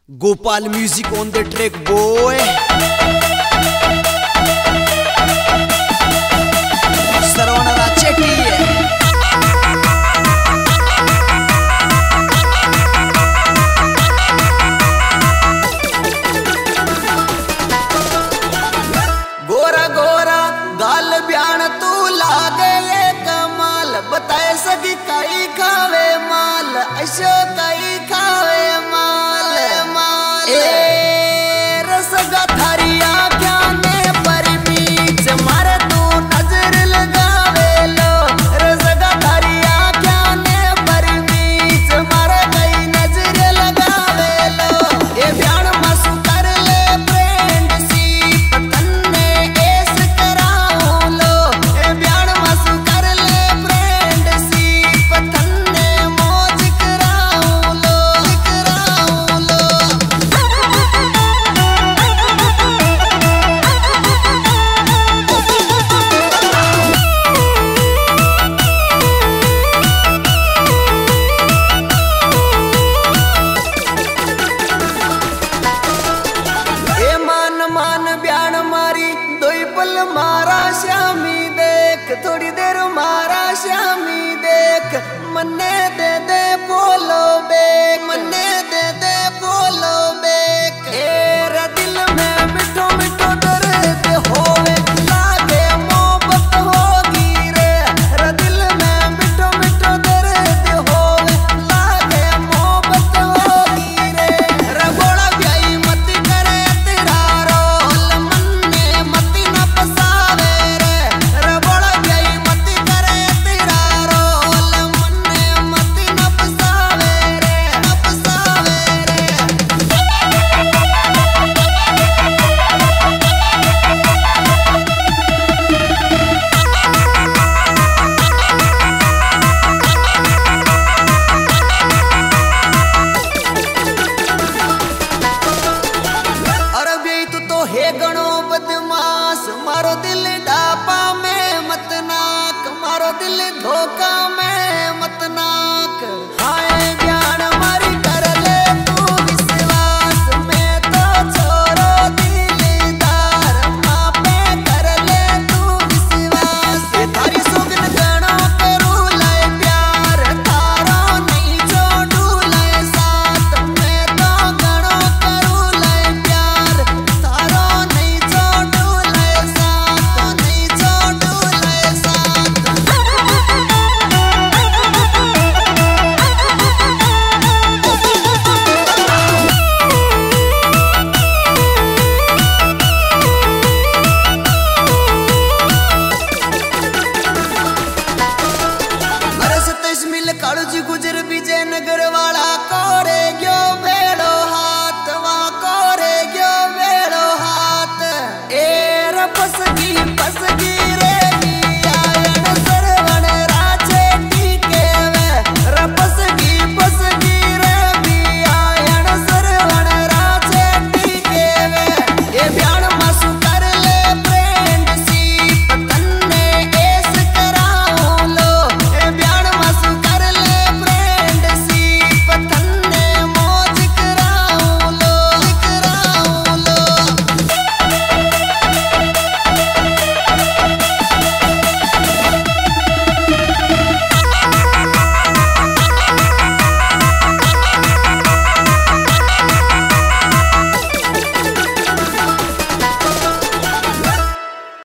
Gopal music on the track, boy. Sarvana Chetty. Gora Gora गाल ब्यान तू लागे ये कमाल, बताए सगी कई खावे माल, ऐसो कई खावे माल माल। ए रसगा थारिया क्या ने परमीच मारे तू नजर लगावे लो, रसगा थारिया क्या ने परमीच मारे कई नजर लगावे लो। ये ब्यान मसु कर ले फ्रेंडशिप तन्ने ऐस कराऊं लो, ये ब्यान मसु कर ले फ्रेंडशिप तन्ने मौज कराऊं लो, कराऊं लो। ए मान मान ब्यान मारी दोई पल मारा श्यामी देख, थोड़ी देर मारा श्यामी देख, मन्ने दे दे बोलो बेक, मन्ने दे दे बोलो बेक। ए दिल में मिठो मिठो दर्द होवे, लागे मोहब्बत होगी रे, दिल में मिठो मिठो दर्द होवे, लागे मोहब्बत होगी रे। गोड़ा ब्याई मत करे तेरा रोल, मन्ने मत न फसावे रे, गोड़ा ब्याई मत करे तेरा रोल, मन्ने मत न फसावे रे, न फसावे रे। अरे बे तू तो है गणो बदमाश, मारो दिल डापा में मत नाक, मारो दिल धोखा में